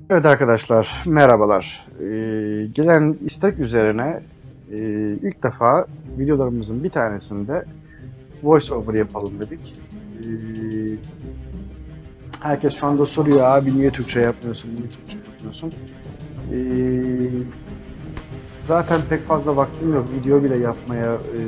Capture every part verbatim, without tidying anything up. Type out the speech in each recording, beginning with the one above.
Evet arkadaşlar, merhabalar. Ee, gelen istek üzerine e, ilk defa videolarımızın bir tanesinde voice over yapalım dedik. Ee, herkes şu anda soruyor, abi niye Türkçe yapmıyorsun, niye Türkçe yapmıyorsun? Ee, zaten pek fazla vaktim yok, video bile yapmaya e,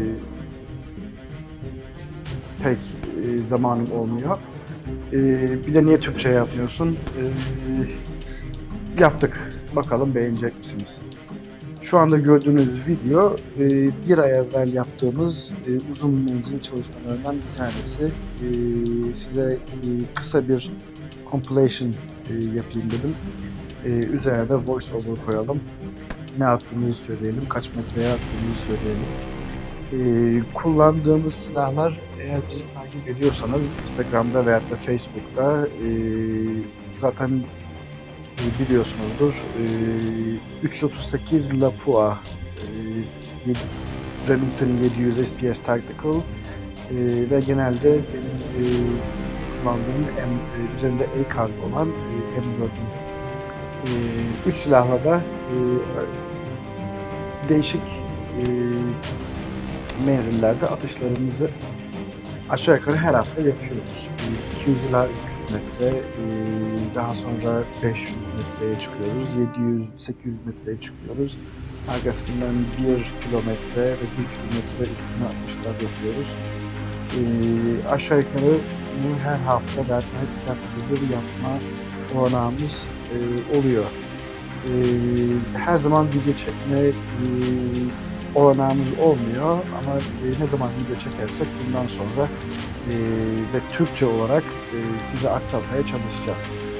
pek e, zamanım olmuyor. Ee, bir de niye Türkçe yapmıyorsun? Ee, yaptık, bakalım beğenecek misiniz? Şu anda gördüğünüz video e, bir ay evvel yaptığımız e, uzun menzil çalışmalarından bir tanesi. E, size e, kısa bir compilation e, yapayım dedim. E, üzerine de voice over koyalım. Ne yaptığımızı söyleyelim, kaç metreye attığımızı söyleyelim. E, kullandığımız silahlar, eğer bizi takip ediyorsanız Instagram'da veya da Facebook'ta e, zaten biliyorsunuzdur. Ee, üç otuz sekiz Lapua e, Remington yedi yüz S P S Tactical e, ve genelde benim e, kullandığım M, e, üzerinde A-Card olan e, M dört'ün e, üç silahla da e, değişik e, menzillerde atışlarımızı aşağı yukarı her hafta yapıyoruz. iki yüz ila üç yüz metre, daha sonra beş yüz metreye çıkıyoruz, yedi yüz sekiz yüz metreye çıkıyoruz. Arkasından bir kilometre ve bir kilometre üstüne atışlar yapıyoruz. Ee, aşağı yukarı bunu her hafta belki her iki haftada bir yapma olanağımız e, oluyor. Ee, her zaman video çekme e, olanağımız olmuyor ama e, ne zaman video çekersek bundan sonra e, ve Türkçe olarak e, size aktarmaya çalışacağız.